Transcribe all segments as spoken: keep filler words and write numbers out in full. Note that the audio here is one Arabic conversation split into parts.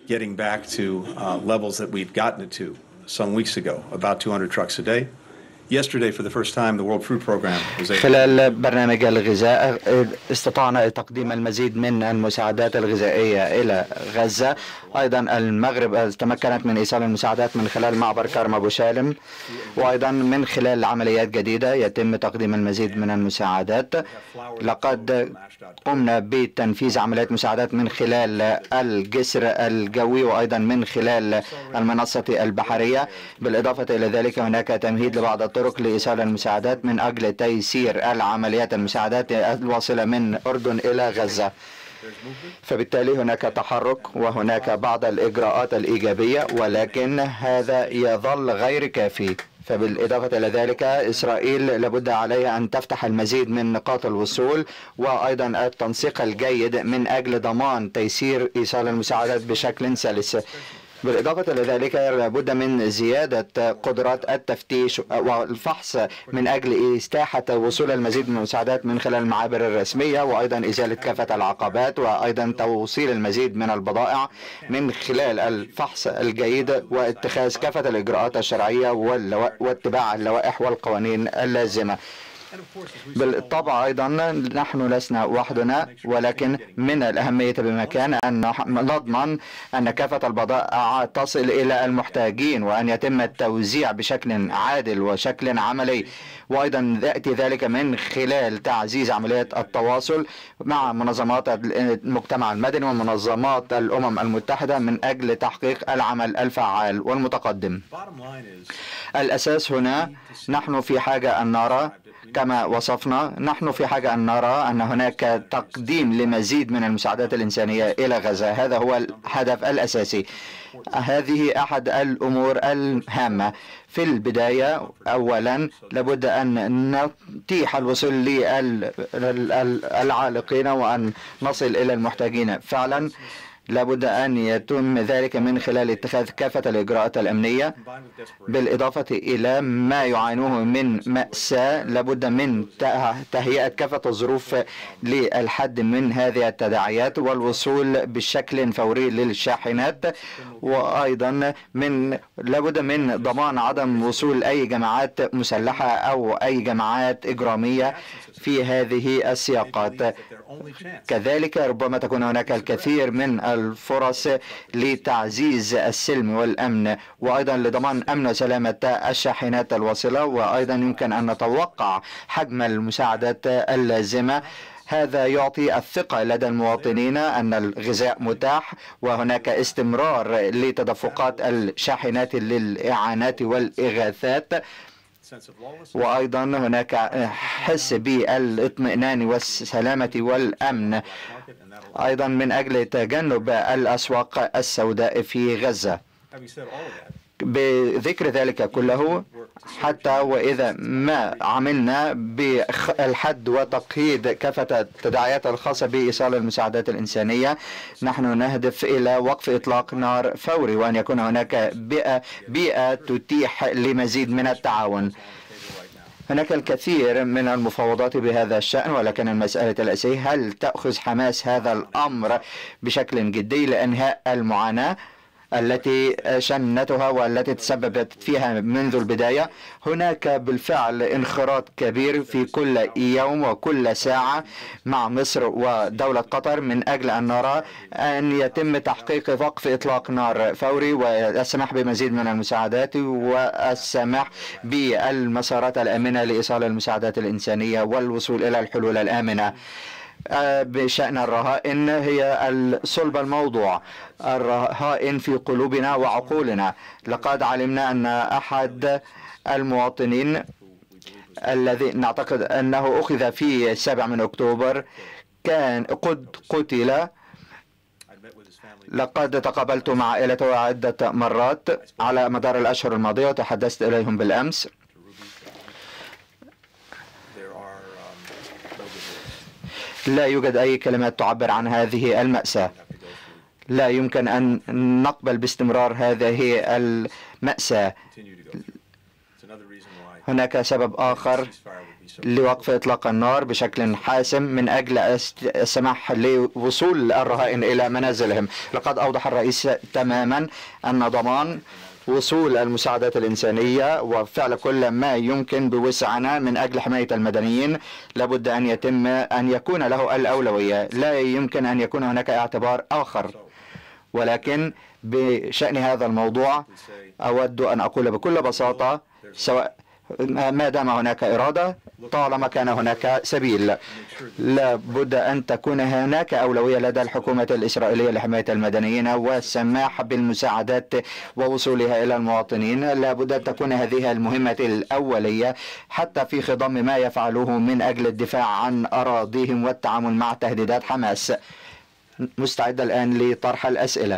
getting back to uh, levels that we'd gotten it to some weeks ago, about two hundred trucks a day. Yesterday, for the first time, the World Food Program was able. خلال برنامج الغذاء استطعنا تقديم المزيد من المساعدات الغذائية إلى غزة. أيضا المغرب تمكنت من إيصال المساعدات من خلال معبر كرم أبو سالم، وأيضا من خلال عمليات جديدة يتم تقديم المزيد من المساعدات. لقد قمنا بتنفيذ عمليات مساعدات من خلال الجسر الجوي وأيضا من خلال المنصة البحرية. بالإضافة إلى ذلك هناك تمهيد لبعض الطرق لإيصال المساعدات من أجل تيسير العمليات المساعدات الواصلة من أردن إلى غزة. فبالتالي هناك تحرك وهناك بعض الإجراءات الإيجابية، ولكن هذا يظل غير كافي. فبالإضافة إلى ذلك إسرائيل لابد عليها أن تفتح المزيد من نقاط الوصول وأيضا التنسيق الجيد من أجل ضمان تيسير إيصال المساعدات بشكل سلس. بالإضافة إلى ذلك لابد من زيادة قدرات التفتيش والفحص من أجل إتاحة وصول المزيد من المساعدات من خلال المعابر الرسمية، وأيضا إزالة كافة العقبات، وأيضا توصيل المزيد من البضائع من خلال الفحص الجيد واتخاذ كافة الإجراءات الشرعية واتباع اللوائح والقوانين اللازمة. بالطبع أيضا نحن لسنا وحدنا، ولكن من الأهمية بمكان أن نضمن أن كافة البضائع تصل إلى المحتاجين وأن يتم التوزيع بشكل عادل وشكل عملي. وأيضا يأتي ذلك من خلال تعزيز عمليات التواصل مع منظمات المجتمع المدني ومنظمات الأمم المتحدة من أجل تحقيق العمل الفعال والمتقدم. الأساس هنا نحن في حاجة أن نرى كما وصفنا، نحن في حاجة أن نرى أن هناك تقديم لمزيد من المساعدات الإنسانية إلى غزة. هذا هو الهدف الأساسي. هذه أحد الأمور الهامة. في البداية أولا لابد أن نتيح الوصول للعالقين وأن نصل إلى المحتاجين فعلا. لابد أن يتم ذلك من خلال اتخاذ كافة الإجراءات الأمنية، بالإضافة إلى ما يعانوه من مأساة. لابد من تهيئة كافة الظروف للحد من هذه التداعيات والوصول بشكل فوري للشاحنات، وأيضا من لابد من ضمان عدم وصول أي جماعات مسلحة أو أي جماعات إجرامية في هذه السياقات. كذلك ربما تكون هناك الكثير من الفرص لتعزيز السلم والأمن، وأيضا لضمان أمن وسلامة الشاحنات الواصلة، وأيضا يمكن أن نتوقع حجم المساعدات اللازمة. هذا يعطي الثقة لدى المواطنين أن الغذاء متاح، وهناك استمرار لتدفقات الشاحنات للإعانات والإغاثات، وأيضا هناك حس بالاطمئنان والسلامة والأمن، أيضا من أجل تجنب الأسواق السوداء في غزة. بذكر ذلك كله، حتى وإذا ما عملنا بالحد وتقييد كافة التداعيات الخاصة بإيصال المساعدات الإنسانية، نحن نهدف إلى وقف إطلاق نار فوري، وأن يكون هناك بيئة, بيئة تتيح لمزيد من التعاون. هناك الكثير من المفاوضات بهذا الشأن، ولكن المسألة الأساسية هل تأخذ حماس هذا الأمر بشكل جدي لإنهاء المعاناة التي شنتها والتي تسببت فيها منذ البداية. هناك بالفعل انخراط كبير في كل يوم وكل ساعة مع مصر ودولة قطر من أجل أن نرى أن يتم تحقيق وقف إطلاق نار فوري والسماح بمزيد من المساعدات والسماح بالمسارات الآمنة لإيصال المساعدات الإنسانية والوصول إلى الحلول الآمنة. بشأن الرهائن، هي صلب الموضوع. الرهائن في قلوبنا وعقولنا. لقد علمنا أن أحد المواطنين الذي نعتقد أنه أخذ في السابع من أكتوبر كان قد قتل. لقد تقابلت مع عائلته عدة مرات على مدار الأشهر الماضية وتحدثت إليهم بالأمس. لا يوجد أي كلمات تعبر عن هذه المأساة. لا يمكن أن نقبل باستمرار هذه المأساة. هناك سبب آخر لوقف إطلاق النار بشكل حاسم من أجل السماح لوصول الرهائن إلى منازلهم. لقد أوضح الرئيس تماما أن ضمان وصول المساعدات الإنسانية وفعل كل ما يمكن بوسعنا من أجل حماية المدنيين لابد أن يتم أن يكون له الأولوية. لا يمكن أن يكون هناك اعتبار آخر. ولكن بشأن هذا الموضوع أود أن أقول بكل بساطة سواء ما دام هناك إرادة طالما كان هناك سبيل. لا بد أن تكون هناك أولوية لدى الحكومة الإسرائيلية لحماية المدنيين والسماح بالمساعدات ووصولها إلى المواطنين. لا بد أن تكون هذه المهمة الأولية حتى في خضم ما يفعله من أجل الدفاع عن أراضيهم والتعامل مع تهديدات حماس. مستعد الآن لطرح الأسئلة.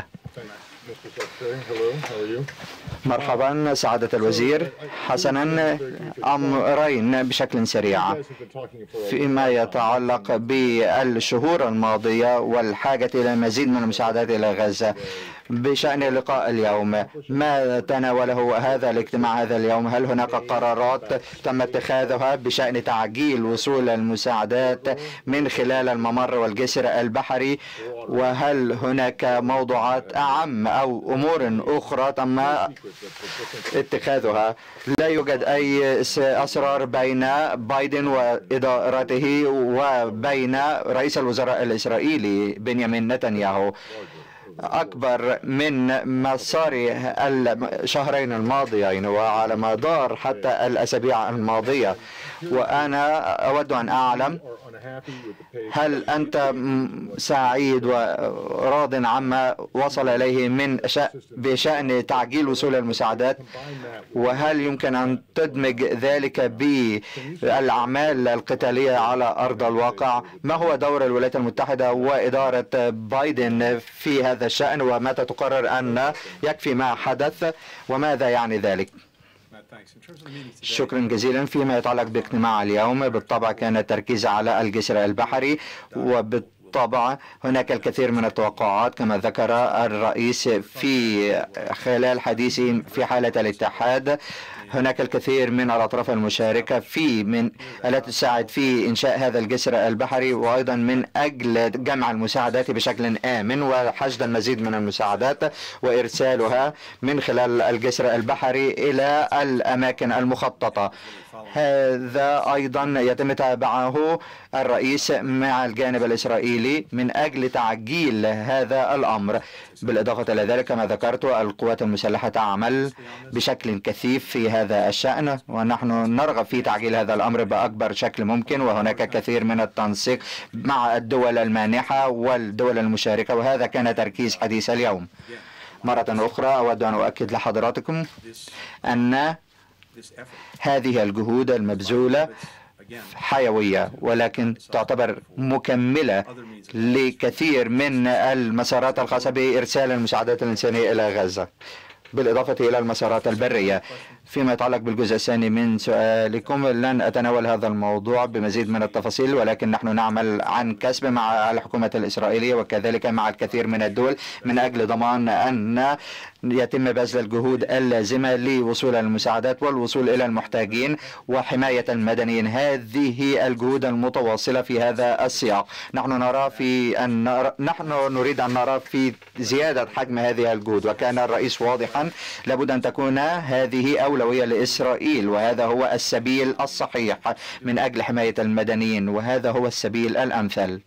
مرحبا سعادة الوزير. حسنا، أمرين بشكل سريع فيما يتعلق بالشهور الماضية والحاجة إلى مزيد من المساعدات إلى غزة. بشأن لقاء اليوم، ما تناوله هذا الاجتماع هذا اليوم؟ هل هناك قرارات تم اتخاذها بشأن تعجيل وصول المساعدات من خلال الممر والجسر البحري؟ وهل هناك موضوعات أعم أو أمور أخرى تم اتخاذها؟ لا يوجد أي أسرار بين بايدن وإدارته وبين رئيس الوزراء الإسرائيلي بنيامين نتنياهو أكبر من مسار الشهرين الماضيين وعلى مدار حتى الأسابيع الماضية. وأنا أود أن أعلم هل أنت سعيد وراض عما وصل إليه من بشأن تعجيل وصول المساعدات؟ وهل يمكن أن تدمج ذلك بالأعمال القتالية على أرض الواقع؟ ما هو دور الولايات المتحدة وإدارة بايدن في هذا الشأن؟ ومتى تقرر أن يكفي ما حدث وماذا يعني ذلك؟ شكرا جزيلا. فيما يتعلق باجتماع اليوم بالطبع كان التركيز على الجسر البحري، وبالطبع هناك الكثير من التوقعات كما ذكر الرئيس في خلال حديثه في حالة الاتحاد. هناك الكثير من الأطراف المشاركة في من التي تساعد في إنشاء هذا الجسر البحري، وأيضا من أجل جمع المساعدات بشكل آمن وحشد المزيد من المساعدات وإرسالها من خلال الجسر البحري إلى الأماكن المخططة. هذا أيضا يتم تابعه الرئيس مع الجانب الإسرائيلي من أجل تعجيل هذا الأمر. بالإضافة إلى ذلك كما ذكرت القوات المسلحة تعمل بشكل كثيف في هذا الشأن، ونحن نرغب في تعجيل هذا الأمر بأكبر شكل ممكن. وهناك كثير من التنسيق مع الدول المانحة والدول المشاركة، وهذا كان تركيز حديث اليوم. مرة أخرى أود أن أؤكد لحضراتكم أن هذه الجهود المبذولة حيوية، ولكن تعتبر مكملة لكثير من المسارات الخاصة بإرسال المساعدات الإنسانية إلى غزة، بالإضافة إلى المسارات البرية. فيما يتعلق بالجزء الثاني من سؤالكم لن أتناول هذا الموضوع بمزيد من التفاصيل، ولكن نحن نعمل عن كسب مع الحكومة الإسرائيلية وكذلك مع الكثير من الدول من أجل ضمان أن يتم بذل الجهود اللازمة لوصول المساعدات والوصول إلى المحتاجين وحماية المدنيين. هذه الجهود المتواصلة في هذا السياق. نحن نرى في أن نرى نحن نريد أن نرى في زيادة حجم هذه الجهود، وكان الرئيس واضحا لابد أن تكون هذه أولوية لإسرائيل، وهذا هو السبيل الصحيح من أجل حماية المدنيين، وهذا هو السبيل الأمثل.